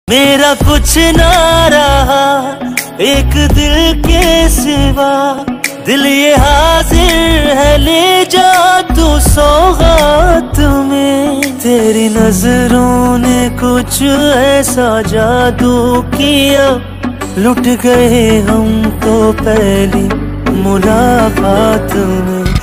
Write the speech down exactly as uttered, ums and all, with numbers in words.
मेरा कुछ ना रहा एक दिल के सिवा, दिल ये हाजिर है ले जा तू सौगात में। तेरी नजरों ने कुछ ऐसा जादू किया, लुट गए हम तो पहली मुलाकात में।